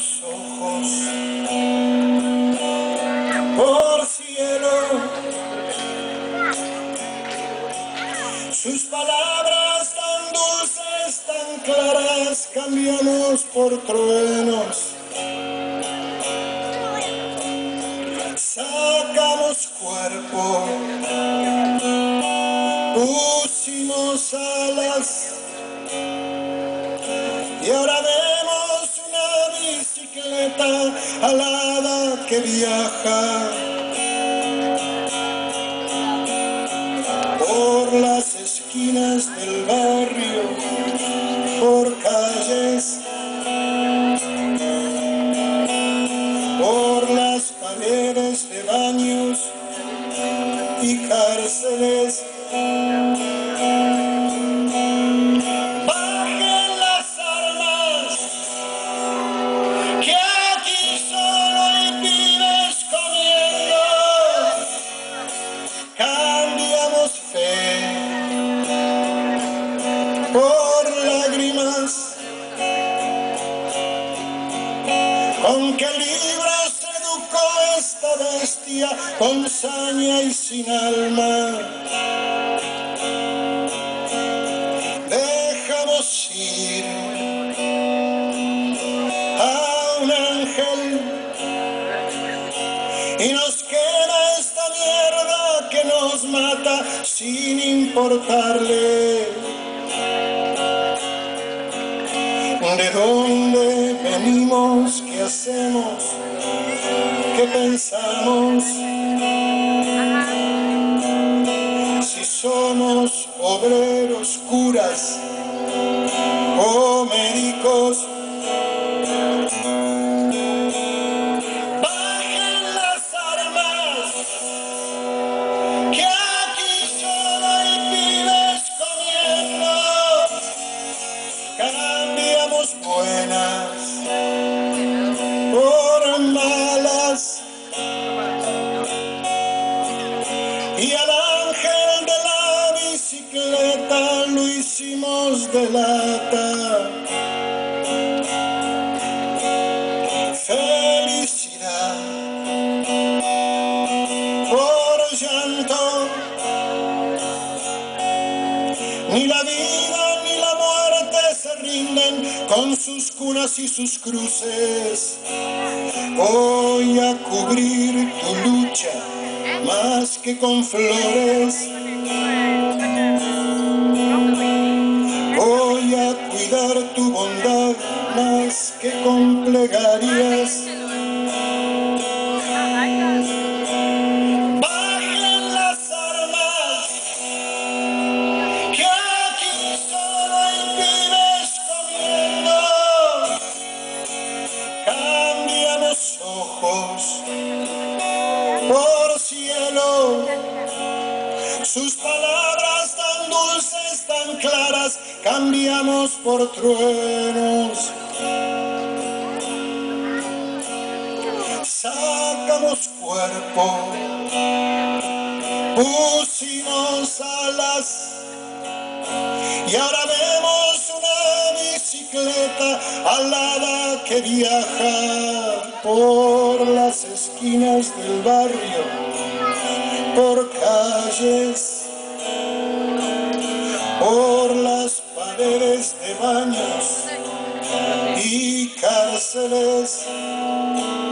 Cambiamos ojos por cielo, sus palabras tan dulces, tan claras, cambiamos por truenos. Sacamos cuerpo, pusimos alas, y ahora vemos una bicicleta alada que viaja por las esquinas del barrio, por calles, por las paredes de baños y cárceles. Bajen las armas, que aquí solo hay pibes comiendo. Cambiamos fe por lágrimas. ¿Con qué libros educó esta bestia con saña y sin alma? Dejamos ir a un ángel y nos queda esta mierda que nos mata sin importarle de dónde venimos, qué hacemos, qué pensamos, si somos obreros, curas o médicos. Bajen las armas, que aquí solo hay pibes comiendo. Cambiamos buenas por malas, y al ángel de la bicicleta lo hicimos de lata. Felicidad por llanto, ni la vida ni la muerte se rinden con sus cunas y sus cruces. Voy a cubrir tu lucha más que con flores. Voy a cuidar tu bondad más que con plegarias. Bajen las armas, que aquí solo hay pibes comiendo. Cambiamos ojos por cielo, sus palabras tan dulces, tan claras, cambiamos por truenos. Sacamos cuerpo, pusimos alas, y ahora vemos una bicicleta alada que viaja por las esquinas del barrio, por calles, por las paredes de baños y cárceles.